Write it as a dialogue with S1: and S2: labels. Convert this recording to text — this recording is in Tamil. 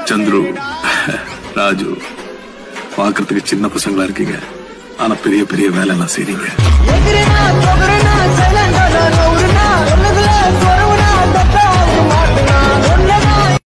S1: சந்துரு, ராஜு பாக்குறதுக்கு சின்ன பசங்களா இருக்கீங்க, ஆனா பெரிய பெரிய வேலை எல்லாம் செய்றீங்க.